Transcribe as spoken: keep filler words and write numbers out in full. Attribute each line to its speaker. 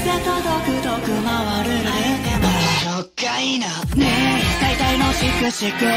Speaker 1: くとく回るルーティンもろかいなねえ大体のシクシク